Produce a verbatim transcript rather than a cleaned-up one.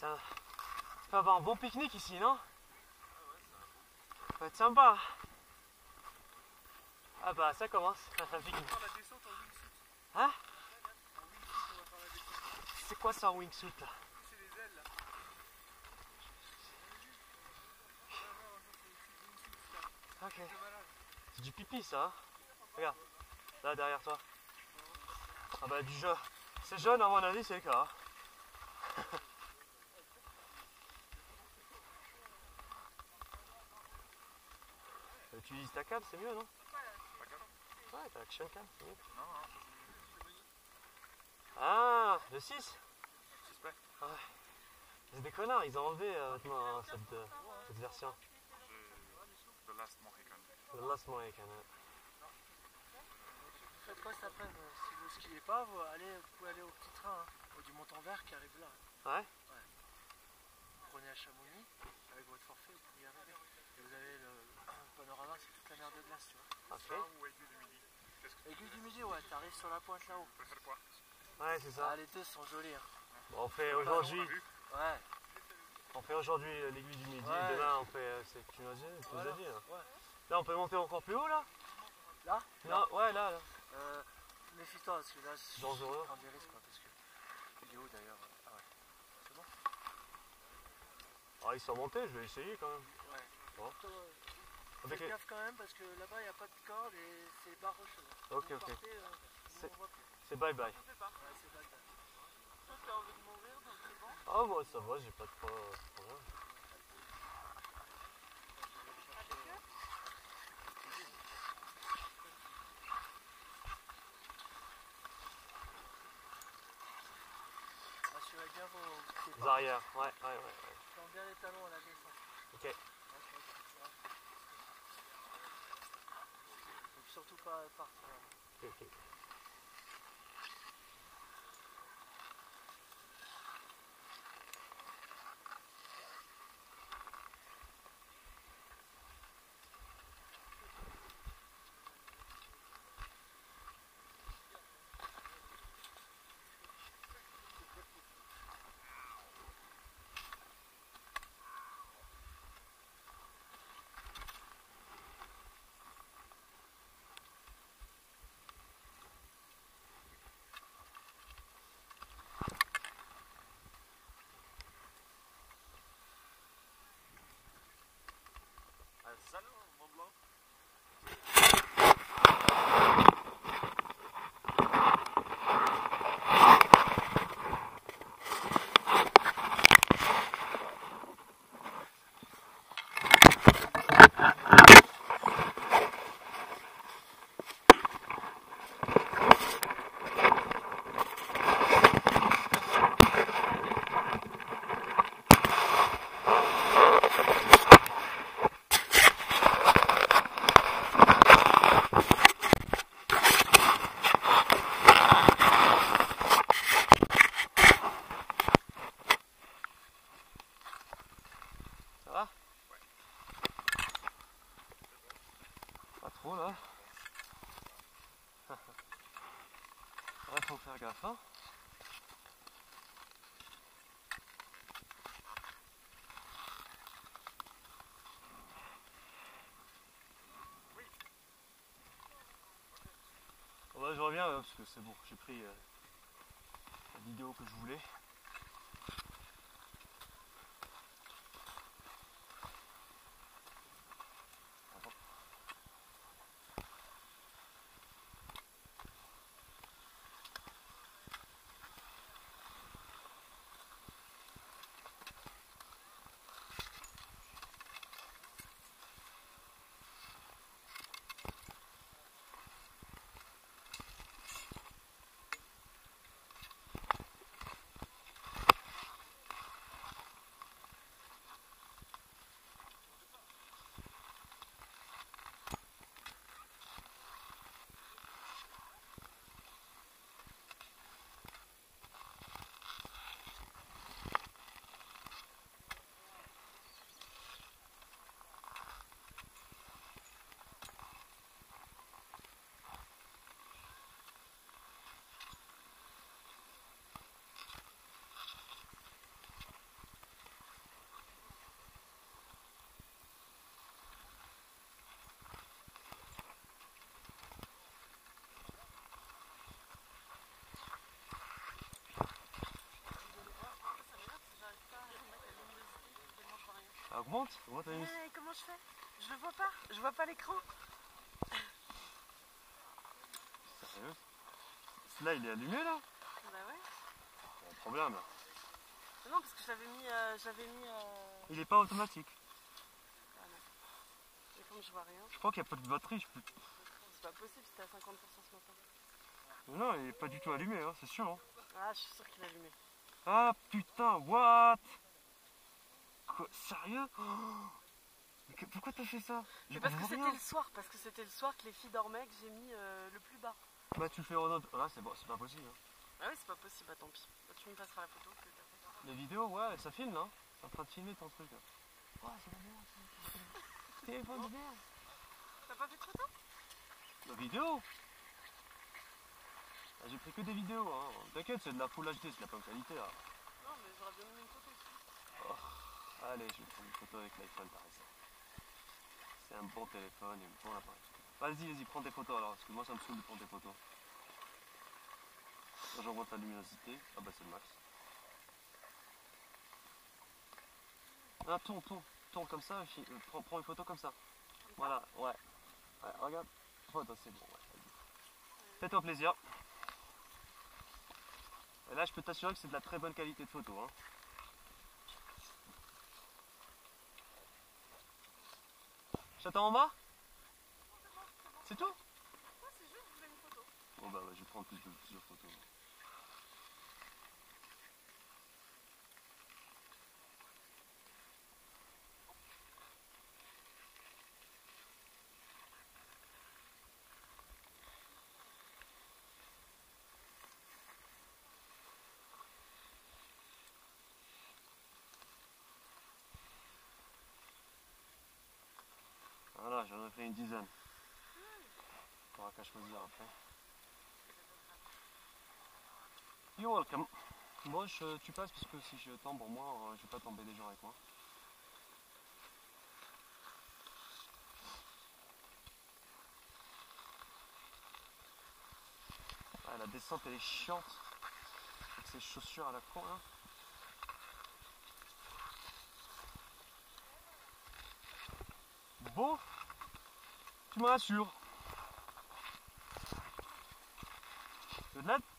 ça peut avoir un bon pique-nique ici, non? Ça va être sympa. Ah bah ça commence, ça fait un pique-nique. Hein? C'est quoi ça en wingsuit là? C'est les ailes là. Ok. C'est du pipi ça, hein? Regarde, là derrière toi. Ah bah du jaune. C'est jaune à mon avis, c'est le cas. Hein. Tu utilises ta cam, c'est mieux, non? Ouais, t'as action cam, c'est mieux. Ah, le six? Ah ouais. C'est des connards, ils ont enlevé euh, maintenant hein, cette, euh, cette version. The Last Mohican. The Last Mohican. Ouais. Vous faites quoi cet après-midi? Si vous skiez pas, vous, allez, vous pouvez aller au petit train, hein, au du Montant-Vert qui arrive là. Ouais? Ouais. Vous prenez à Chamonix, avec votre forfait, vous pouvez y arriver. Et vous avez le, le panorama, c'est toute la mer de glace, tu vois. Ça Ok. ou Aiguille du Midi? Aiguille du Midi, ouais, t'arrives sur la pointe là-haut. On peut faire quoi? Ouais, c'est ça. Ah, les deux sont jolis. Hein. Bon, on fait aujourd'hui. Ouais. On fait aujourd'hui l'aiguille du midi. Ouais. Demain, on fait. Euh, c'est que tu nous as dit, tu nous as Voilà. dit, là. Ouais. Là, on peut monter encore plus haut là? Là? Non, ouais, là, là. Euh, méfie-toi, parce que là, C'est dangereux. prends des risques, quoi, parce que. Il est où d'ailleurs? Ah ouais. C'est bon? Ah, ils sont montés, je vais essayer quand même. Ouais. Bon. Toi, euh, Avec fais les- gaffe quand même, parce que là-bas, il n'y a pas de corde et c'est les barres rocheuses. Ok, Vous ok. partez, euh, C'est- on voit plus. C'est bye bye. Ouais, c'est pas le cas. Toi, tu as envie de mourir, donc c'est bon. Ah, moi ça va, j'ai pas de pro- problème. Assurez bien vos pieds. Les arrières, ouais, ouais, ouais. ouais. Tends bien les talons à la descente. Ok. Ouais, je crois que c'est ça. Faut surtout pas partir. Ok, ok. Salut, Mont Blanc. Ça va? Ouais. Pas trop là. Ouais, faut faire gaffe, hein. Bon bah je reviens euh, parce que c'est bon, j'ai pris euh, la vidéo que je voulais. remonte. Comment t'as mis ça? Mais comment je fais? Je le vois pas. Je vois pas l'écran. Sérieux? Là, il est allumé là? Bah ouais. Pas de problème là. Non, parce que je l'avais mis. Euh, j'avais mis. Euh... Il est pas automatique. Ah non. Et comme je vois rien, Je crois qu'il n'y a pas de batterie. Je peux... c'est pas possible, c'était à cinquante pour cent ce matin. Mais non, il est pas du tout allumé, hein, c'est sûr. Hein. Ah, je suis sûre qu'il est allumé. Ah putain, what? Quoi? Sérieux? Oh, mais que- pourquoi t'as fait ça? Mais Je parce que vois c'était rien. le soir, parce que c'était le soir que les filles dormaient, que j'ai mis euh, le plus bas. Bah tu le fais en autre. Là, c'est bon, c'est pas possible. Hein. Ah oui, c'est pas possible, bah tant pis. Bah, tu me passeras la photo que t'as fait. Les vidéos, ouais, ça filme, hein. C'est en train de filmer ton truc. Là. Oh, c'est la merde. C'est téléphone de merde. T'as pas fait de photo? La vidéo? Ah, j'ai pris que des vidéos, hein. T'inquiète, c'est de la full H D, c'est de la bonne qualité là. Non, mais j'aurais bien mis une photo aussi. Allez, je vais prendre une photo avec l'iPhone par exemple. C'est un bon téléphone et un bon appareil. Vas-y, vas-y, prends des photos alors, parce que moi ça me saoule de prendre des photos. Quand j'envoie ta luminosité, ah bah c'est le max. Ah, tourne, tourne, tourne comme ça, fi- euh, prends, prends une photo comme ça. Voilà, ouais. Ouais, regarde, photo, c'est bon, ouais. vas-y. Fais-toi plaisir. Et là, je peux t'assurer que c'est de la très bonne qualité de photo. Hein. J'attends en bas? C'est tout? Ouais, c'est juste, je voulais une photo. Bon bah ouais, je vais prendre plus de, plusieurs photos. Voilà, j'en ai fait une dizaine. T'auras qu'à choisir après. You're welcome. Moi, je, tu passes parce que si je tombe, au moins, euh, je vais pas tomber des gens avec moi. Ah, la descente, elle est chiante. Avec ces chaussures à la con, là. Bon, tu me rassures. De là,